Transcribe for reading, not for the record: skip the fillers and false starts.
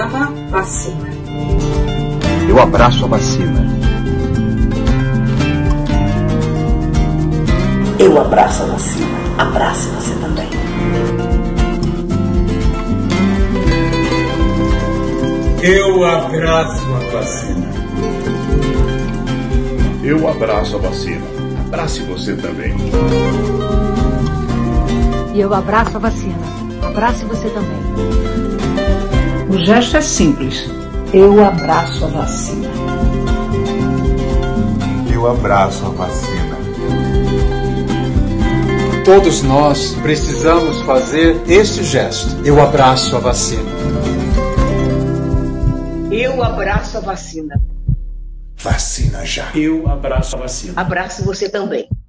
Leva vacina. Eu abraço a vacina. Eu abraço a vacina. Abrace você também. Eu abraço a vacina. Eu abraço a vacina. Abrace você também. E eu abraço a vacina. Abrace você também. O gesto é simples. Eu abraço a vacina. Eu abraço a vacina. Todos nós precisamos fazer este gesto. Eu abraço a vacina. Eu abraço a vacina. Vacina já. Eu abraço a vacina. Abraço você também.